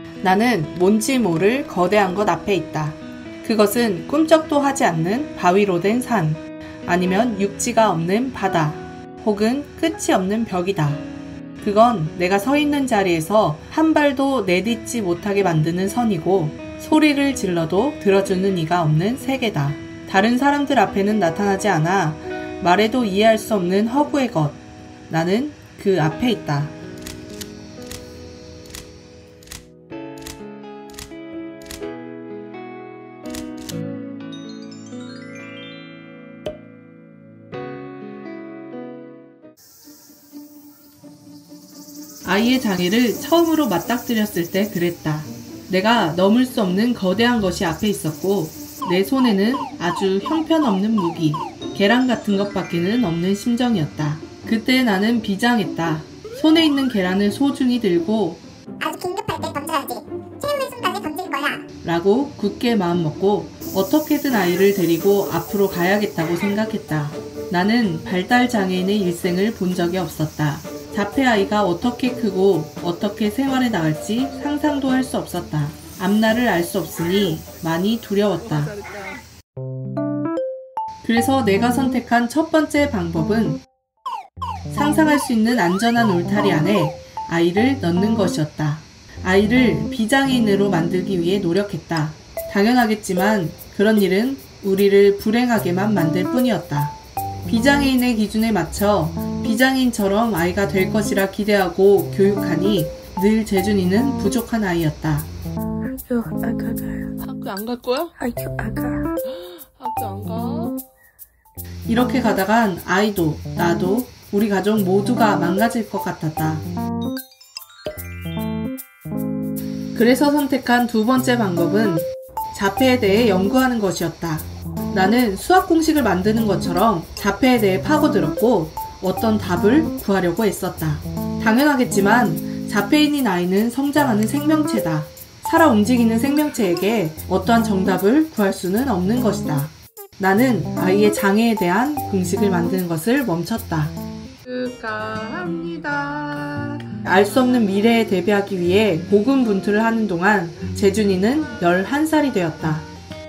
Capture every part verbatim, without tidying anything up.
나는 뭔지 모를 거대한 것 앞에 있다. 그것은 꿈쩍도 하지 않는 바위로 된 산, 아니면 육지가 없는 바다, 혹은 끝이 없는 벽이다. 그건 내가 서 있는 자리에서 한 발도 내딛지 못하게 만드는 선이고 소리를 질러도 들어주는 이가 없는 세계다. 다른 사람들 앞에는 나타나지 않아 말해도 이해할 수 없는 허구의 것. 나는 그 앞에 있다. 아이의 장애를 처음으로 맞닥뜨렸을 때 그랬다. 내가 넘을 수 없는 거대한 것이 앞에 있었고 내 손에는 아주 형편없는 무기, 계란 같은 것밖에는 없는 심정이었다. 그때 나는 비장했다. 손에 있는 계란을 소중히 들고 아주 긴급할 때 던져야지. 최후의 순간에 던질 거야. 라고 굳게 마음먹고 어떻게든 아이를 데리고 앞으로 가야겠다고 생각했다. 나는 발달장애인의 일생을 본 적이 없었다. 자폐 아이가 어떻게 크고 어떻게 생활해 나갈지 상상도 할 수 없었다. 앞날을 알 수 없으니 많이 두려웠다. 그래서 내가 선택한 첫 번째 방법은 상상할 수 있는 안전한 울타리 안에 아이를 넣는 것이었다. 아이를 비장애인으로 만들기 위해 노력했다. 당연하겠지만 그런 일은 우리를 불행하게만 만들 뿐이었다. 비장애인의 기준에 맞춰 비장애인처럼 아이가 될 것이라 기대하고 교육하니 늘 재준이는 부족한 아이였다. 학교 안 가요. 학교 안 갈 거야? 학교 안 가. 학교 안 가? 이렇게 가다간 아이도 나도 우리 가족 모두가 망가질 것 같았다. 그래서 선택한 두 번째 방법은 자폐에 대해 연구하는 것이었다. 나는 수학 공식을 만드는 것처럼 자폐에 대해 파고들었고 어떤 답을 구하려고 애썼다. 당연하겠지만 자폐인인 아이는 성장하는 생명체다. 살아 움직이는 생명체에게 어떠한 정답을 구할 수는 없는 것이다. 나는 아이의 장애에 대한 공식을 만드는 것을 멈췄다. 축하합니다. 알 수 없는 미래에 대비하기 위해 고군분투를 하는 동안 재준이는 열한 살이 되었다.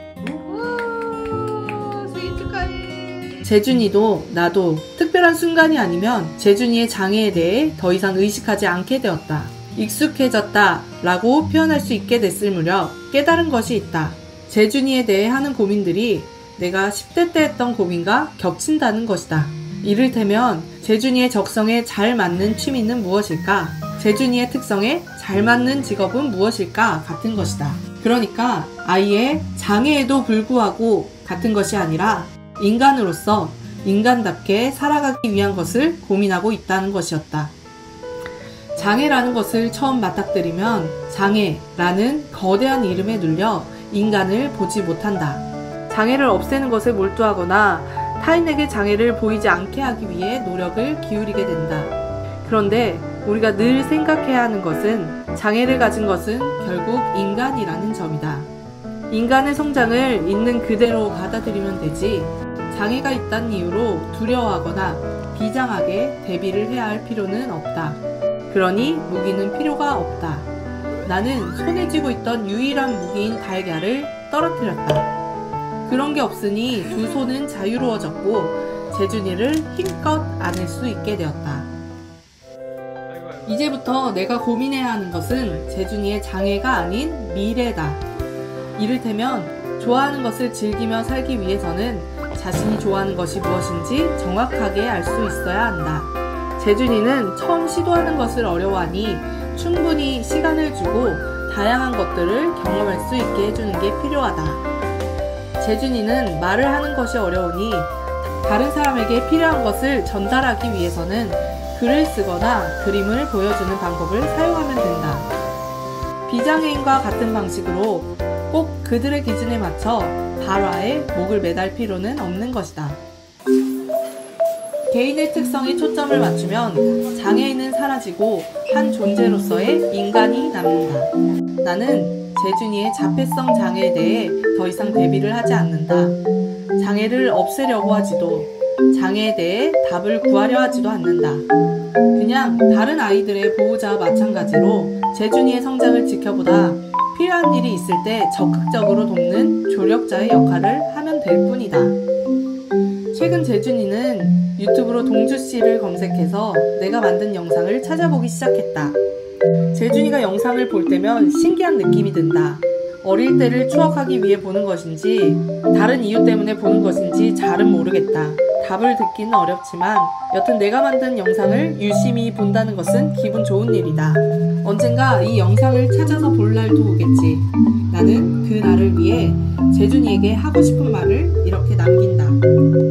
재준이도 나도 특별한 순간이 아니면 재준이의 장애에 대해 더 이상 의식하지 않게 되었다. 익숙해졌다 라고 표현할 수 있게 됐을 무렵 깨달은 것이 있다. 재준이에 대해 하는 고민들이 내가 십 대 때 했던 고민과 겹친다는 것이다. 이를테면 재준이의 적성에 잘 맞는 취미는 무엇일까? 재준이의 특성에 잘 맞는 직업은 무엇일까? 같은 것이다. 그러니까 아이의 장애에도 불구하고 같은 것이 아니라 인간으로서 인간답게 살아가기 위한 것을 고민하고 있다는 것이었다. 장애라는 것을 처음 맞닥뜨리면 장애라는 거대한 이름에 눌려 인간을 보지 못한다. 장애를 없애는 것에 몰두하거나 타인에게 장애를 보이지 않게 하기 위해 노력을 기울이게 된다. 그런데 우리가 늘 생각해야 하는 것은 장애를 가진 것은 결국 인간이라는 점이다. 인간의 성장을 있는 그대로 받아들이면 되지 장애가 있다는 이유로 두려워하거나 비장하게 대비를 해야 할 필요는 없다. 그러니 무기는 필요가 없다. 나는 손에 쥐고 있던 유일한 무기인 달걀을 떨어뜨렸다. 그런 게 없으니 두 손은 자유로워졌고 재준이를 힘껏 안을 수 있게 되었다. 이제부터 내가 고민해야 하는 것은 재준이의 장애가 아닌 미래다. 이를테면 좋아하는 것을 즐기며 살기 위해서는 자신이 좋아하는 것이 무엇인지 정확하게 알 수 있어야 한다. 재준이는 처음 시도하는 것을 어려워하니 충분히 시간을 주고 다양한 것들을 경험할 수 있게 해주는 게 필요하다. 재준이는 말을 하는 것이 어려우니 다른 사람에게 필요한 것을 전달하기 위해서는 글을 쓰거나 그림을 보여주는 방법을 사용하면 된다. 비장애인과 같은 방식으로 꼭 그들의 기준에 맞춰 발화에 목을 매달 필요는 없는 것이다. 개인의 특성에 초점을 맞추면 장애인은 사라지고 한 존재로서의 인간이 남는다. 나는 재준이의 자폐성 장애에 대해 더 이상 대비를 하지 않는다. 장애를 없애려고 하지도 장애에 대해 답을 구하려 하지도 않는다. 그냥 다른 아이들의 보호자와 마찬가지로 재준이의 성장을 지켜보다 필요한 일이 있을 때 적극적으로 돕는 조력자의 역할을 하면 될 뿐이다. 최근 재준이는 유튜브로 동주씨를 검색해서 내가 만든 영상을 찾아보기 시작했다. 재준이가 영상을 볼 때면 신기한 느낌이 든다. 어릴 때를 추억하기 위해 보는 것인지 다른 이유 때문에 보는 것인지 잘은 모르겠다. 답을 듣기는 어렵지만 여튼 내가 만든 영상을 유심히 본다는 것은 기분 좋은 일이다. 언젠가 이 영상을 찾아서 볼 날도 오겠지. 나는 그 날을 위해 재준이에게 하고 싶은 말을 이렇게 남긴다.